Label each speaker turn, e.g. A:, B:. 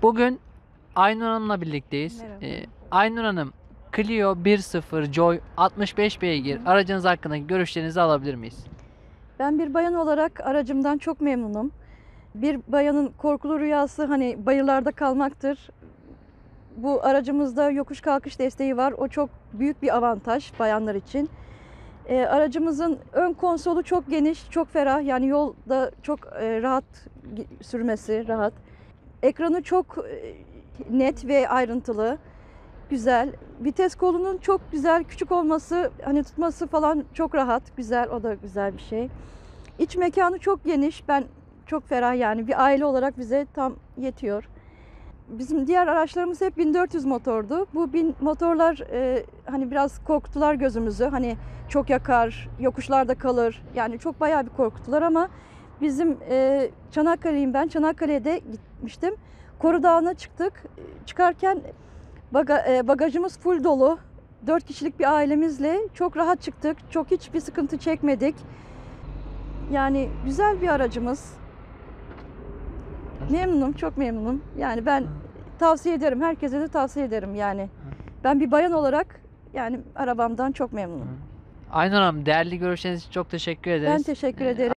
A: Bugün Aynur Hanım'la birlikteyiz.
B: Merhaba.
A: Aynur Hanım, Clio 1.0 Joy 65 beygir aracınız hakkındaki görüşlerinizi alabilir miyiz?
B: Ben bir bayan olarak aracımdan çok memnunum. Bir bayanın korkulu rüyası hani bayırlarda kalmaktır. Bu aracımızda yokuş kalkış desteği var. O çok büyük bir avantaj bayanlar için. Aracımızın ön konsolu çok geniş, çok ferah. Yani yolda çok rahat sürmesi rahat. Ekranı çok net ve ayrıntılı. Güzel. Vites kolunun çok güzel, küçük olması, hani tutması falan çok rahat, güzel. O da güzel bir şey. İç mekanı çok geniş. Ben çok ferah yani bir aile olarak bize tam yetiyor. Bizim diğer araçlarımız hep 1400 motordu. Bu motorlar hani biraz korkuttular gözümüzü. Hani çok yakar, yokuşlarda kalır. Yani çok bayağı bir korkuttular ama bizim Çanakkale'yim ben. Çanakkale'de gitmiştim. Koru Dağı'na çıktık. Çıkarken bagajımız full dolu. 4 kişilik bir ailemizle çok rahat çıktık. Çok hiçbir sıkıntı çekmedik. Yani güzel bir aracımız. Memnunum, çok memnunum. Yani ben tavsiye ederim, herkese de tavsiye ederim yani. Ben bir bayan olarak yani arabamdan çok memnunum.
A: Aynur Hanım, değerli görüşleriniz için çok teşekkür
B: Ben
A: ederiz.
B: teşekkür ederim.